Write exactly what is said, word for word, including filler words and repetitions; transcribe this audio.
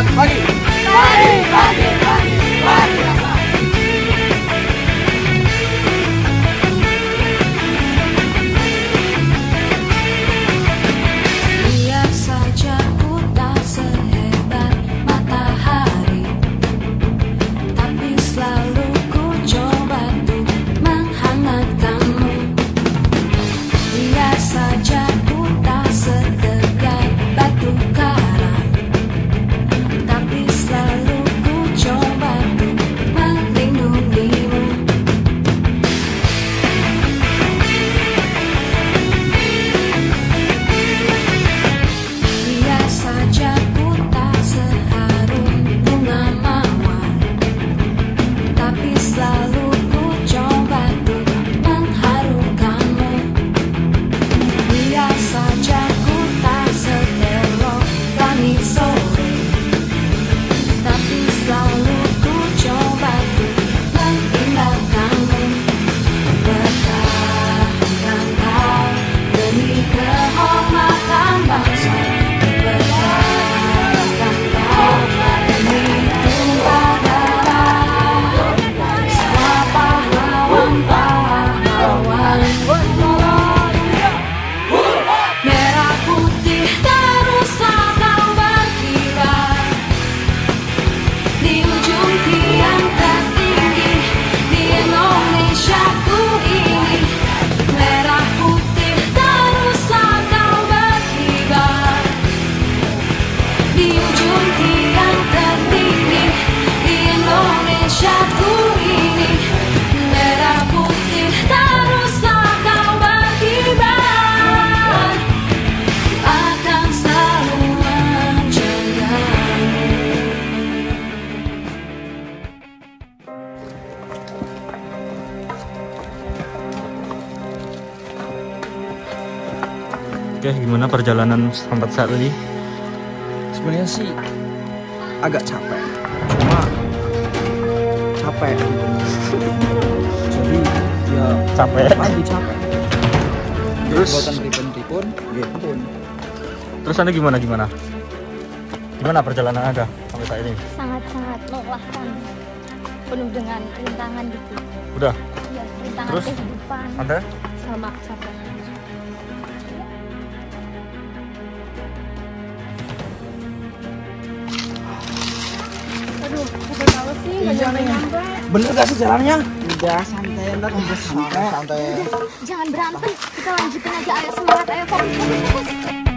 Selamat pagi. Pagi, pagi, pagi, pagi. Biar saja ku tak sehebat matahari, tapi selalu ku coba untuk menghangatkanmu. Biar saja ku tak setegak batu karang, tapi selalu ku coba untuk melindungimu. Biar saja ku tak seharum bunga mawar, tapi selalu ku coba untuk mengharumkanmu. Biar saja ku tak seelok langit sore, tapi selalu ku coba untuk mengindahkanmu. Bertahankan kau demi kehormatan bangsa. Bertahankan kau demi tumpah darah semua pahlawan-pahlawan. Merah putih teruslah kau berkibar di ujung tiang tertinggi di Indonesia ku ini. Merah putih teruslah kau berkibar di ujung tiang tertinggi di Indonesia ku ini. Merah putih teruslah kau berkibar, akan selalu menjagamu. Oke, gimana perjalanan sampai saat ini? Sebenarnya sih agak capek, cuma capek jadi ya Capek. lagi capek. Terus? Buatan ribun-ribun gitu pun. Terus Anda gimana gimana? Gimana perjalanan Anda sampai saat ini? Sangat-sangat melelahkan, penuh dengan rintangan gitu. Udah? Ya, rintangan Terus? kehidupan Anda? sama capek. Aduh, capek banget sih, nggak Iya, nyampe-nyampe. Bener gak sih jalannya? Udah santai ntar udah santai. Santai. Jangan berantem, kita lanjutin aja. Ayo semangat, ayo fokus, fokus, fokus.